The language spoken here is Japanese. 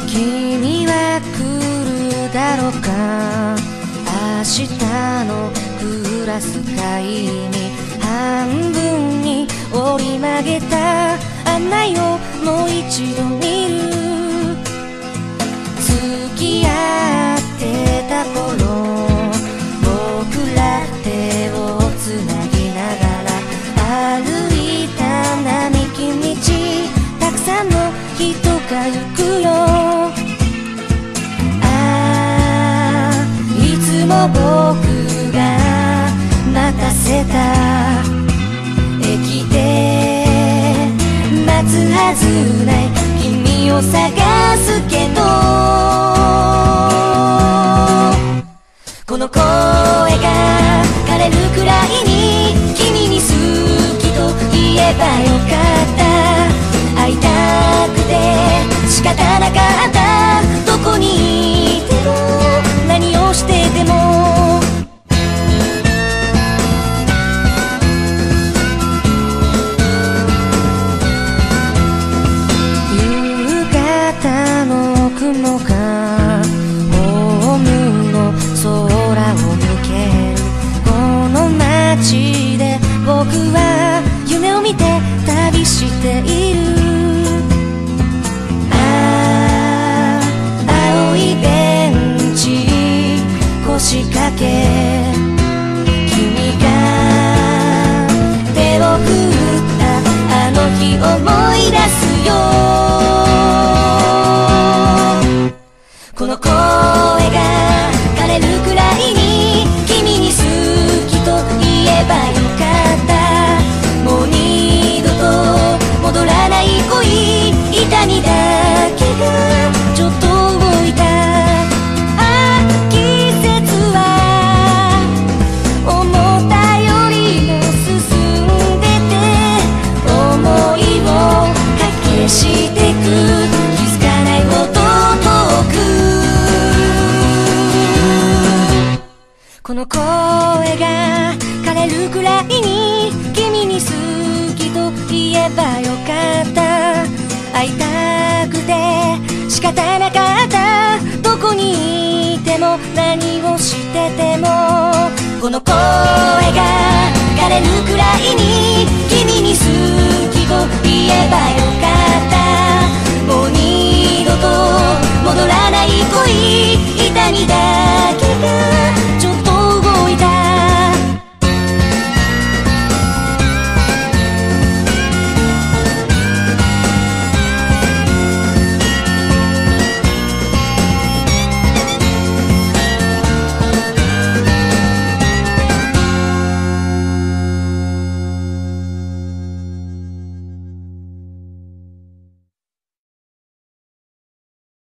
君は来るだろうか、明日のクラス会に半分に折り曲げた案内をもう一度見る。付き合ってた頃、僕ら手をつなぎながら歩いた並木道、たくさんの人が行くよ。ああ、いつも僕が待たせた駅で待つはずない君を探すけど、この声が枯れるくらいに君に好きと言えばよかった。会いたくて仕方なかった。どこにいても何をしてても夕方の雲がホームの空を抜ける。この街で僕は夢を見て旅している。ああ、青いベンチ腰掛け、君が手を振ったあの日思い出すよ。この声が枯れるくらいに君に好きと言えばよかった。もう二度と戻らない恋、痛みだけがちょっと動いた。ああ、季節は思ったよりも進んでて、思いを駆けしてく、気づかないほど遠く。この声が枯れるくらいに君に好きと言えばよかった。会いたくて仕方なかった。どこにいても何をしてても、この声が枯れるくらいに君に好きと言えばよかった。